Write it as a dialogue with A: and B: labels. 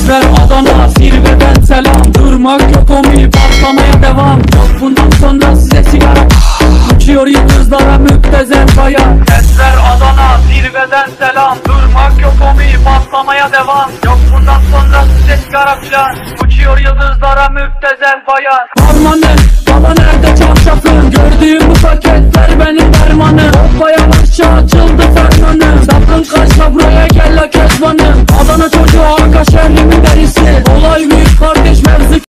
A: Esmer Adana zirveden selam. Durmak yok omi, patlamaya devam. Yok bundan sonra size sigara. Uçuyor yıldızlara müptezel bayan. Esmer Adana zirveden selam. Durmak yok omi, patlamaya devam. Yok bundan sonra size sigara filan. Uçuyor yıldızlara müptezel bayan. Harmanı baba nerede çarşafın? Gördüğüm bu paketler benim dermanım. Hoppa yavaşça açıldı fermanım. Sakın kaçma buraya gel la kezbanım. Adana çocuğu Arka şehrimin derisi. Olay büyük kardeş